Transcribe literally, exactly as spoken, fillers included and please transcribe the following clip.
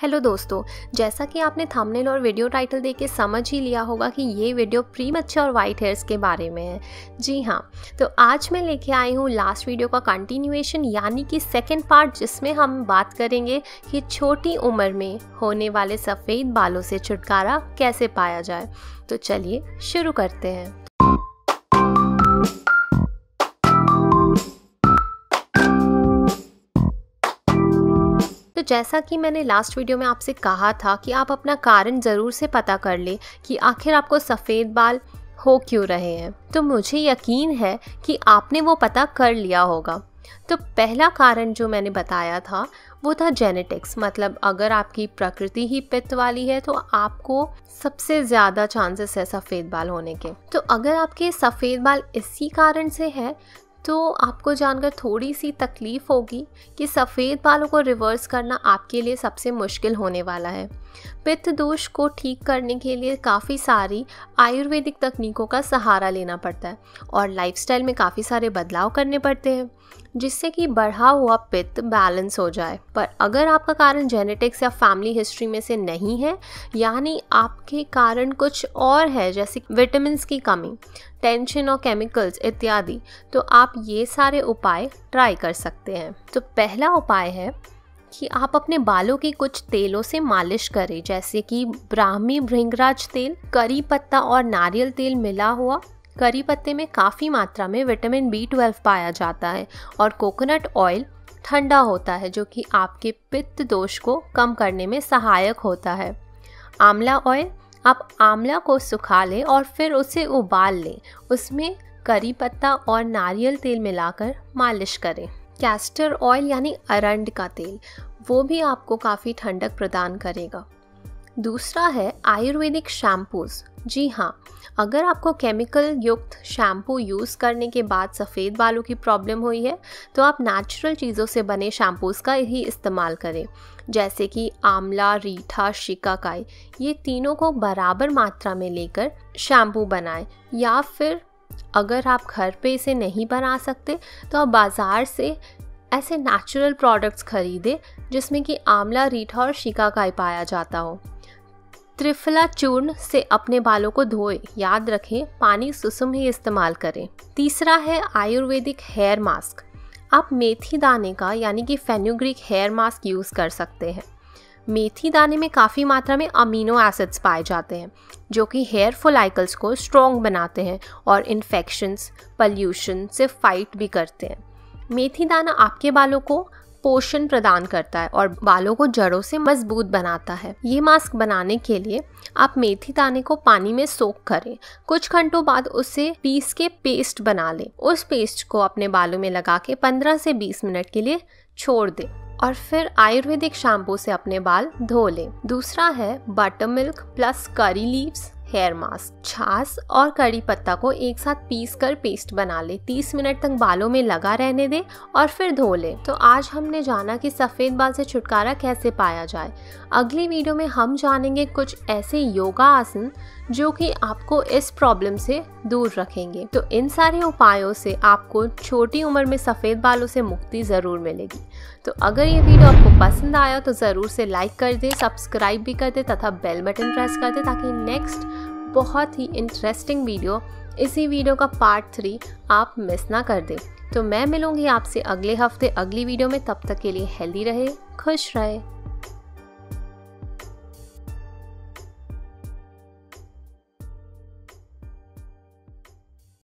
Hello दोस्तों, जैसा कि आपने थंबनेल और वीडियो टाइटल देख के समझ ही लिया होगा कि ये video premature white hairs के बारे में है। जी हाँ, तो आज मैं लेके आई हूँ लास्ट वीडियो का कंटिन्यूएशन यानी कि सेकंड पार्ट, जिसमें हम बात करेंगे कि छोटी उम्र में होने वाले सफ़ेद बालों से छुटकारा कैसे पाया जाए। तो चलिए शुरू करते हैं। तो जैसा कि मैंने लास्ट वीडियो में आपसे कहा था कि आप अपना कारण ज़रूर से पता कर ले कि आखिर आपको सफ़ेद बाल हो क्यों रहे हैं। तो मुझे यकीन है कि आपने वो पता कर लिया होगा। तो पहला कारण जो मैंने बताया था वो था जेनेटिक्स, मतलब अगर आपकी प्रकृति ही पित्त वाली है तो आपको सबसे ज़्यादा चांसेस है सफ़ेद बाल होने के। तो अगर आपके सफ़ेद बाल इसी कारण से है तो आपको जानकर थोड़ी सी तकलीफ़ होगी कि सफ़ेद बालों को रिवर्स करना आपके लिए सबसे मुश्किल होने वाला है। पित्त दोष को ठीक करने के लिए काफ़ी सारी आयुर्वेदिक तकनीकों का सहारा लेना पड़ता है और लाइफस्टाइल में काफ़ी सारे बदलाव करने पड़ते हैं जिससे कि बढ़ा हुआ पित्त बैलेंस हो जाए। पर अगर आपका कारण जेनेटिक्स या फैमिली हिस्ट्री में से नहीं है, यानी आपके कारण कुछ और है जैसे विटामिन्स की कमी, टेंशन और केमिकल्स इत्यादि, तो आप ये सारे उपाय ट्राई कर सकते हैं। तो पहला उपाय है कि आप अपने बालों की कुछ तेलों से मालिश करें, जैसे कि ब्राह्मी भृंगराज तेल, करी पत्ता और नारियल तेल मिला हुआ। करी पत्ते में काफ़ी मात्रा में विटामिन बी ट्वेल्व पाया जाता है और कोकोनट ऑयल ठंडा होता है जो कि आपके पित्त दोष को कम करने में सहायक होता है। आंवला ऑयल, आप आंवला को सुखा लें और फिर उसे उबाल लें, उसमें करी पत्ता और नारियल तेल मिलाकर मालिश करें। कैस्टर ऑयल यानी अरंड का तेल, वो भी आपको काफ़ी ठंडक प्रदान करेगा। दूसरा है आयुर्वेदिक शैम्पूज़। जी हाँ, अगर आपको केमिकल युक्त शैम्पू यूज़ करने के बाद सफ़ेद बालों की प्रॉब्लम हुई है तो आप नेचुरल चीज़ों से बने शैम्पूज़ का ही इस्तेमाल करें, जैसे कि आंवला, रीठा, शिकाकाई, ये तीनों को बराबर मात्रा में लेकर शैम्पू बनाएं। या फिर अगर आप घर पे इसे नहीं बना सकते तो आप बाज़ार से ऐसे नेचुरल प्रोडक्ट्स खरीदें जिसमें कि आंवला, रीठा और शिकाकाई पाया जाता हो। त्रिफला चूर्ण से अपने बालों को धोएं, याद रखें पानी सुसुम ही इस्तेमाल करें। तीसरा है आयुर्वेदिक हेयर मास्क। आप मेथी दाने का यानी कि फेनुग्रीक हेयर मास्क यूज़ कर सकते हैं। मेथी दाने में काफ़ी मात्रा में अमीनो एसिड्स पाए जाते हैं जो कि हेयर फॉलिकल्स को स्ट्रॉन्ग बनाते हैं और इन्फेक्शंस, पॉल्यूशन से फाइट भी करते हैं। मेथी दाना आपके बालों को पोषण प्रदान करता है और बालों को जड़ों से मजबूत बनाता है। ये मास्क बनाने के लिए आप मेथी दाने को पानी में सोक करें, कुछ घंटों बाद उसे पीस के पेस्ट बना लें। उस पेस्ट को अपने बालों में लगा के पंद्रह से बीस मिनट के लिए छोड़ दें और फिर आयुर्वेदिक शैम्पू से अपने बाल धो लें। दूसरा है buttermilk plus curry leaves hair mask. छाछ और कड़ी पत्ता को एक साथ पीस कर पेस्ट बना ले, तीस मिनट तक बालों में लगा रहने दें और फिर धो ले। तो आज हमने जाना कि सफ़ेद बाल से छुटकारा कैसे पाया जाए। अगली वीडियो में हम जानेंगे कुछ ऐसे योगा आसन जो कि आपको इस प्रॉब्लम से दूर रखेंगे। तो इन सारे उपायों से आपको छोटी उम्र में सफ़ेद बालों से मुक्ति ज़रूर मिलेगी। तो अगर ये वीडियो आपको पसंद आया तो ज़रूर से लाइक कर दे, सब्सक्राइब भी कर दे तथा बेल बटन प्रेस कर दे ताकि नेक्स्ट बहुत ही इंटरेस्टिंग वीडियो, इसी वीडियो का पार्ट थ्री आप मिस ना कर दें। तो मैं मिलूंगी आपसे अगले हफ्ते अगली वीडियो में। तब तक के लिए हेल्दी रहे, खुश रहे।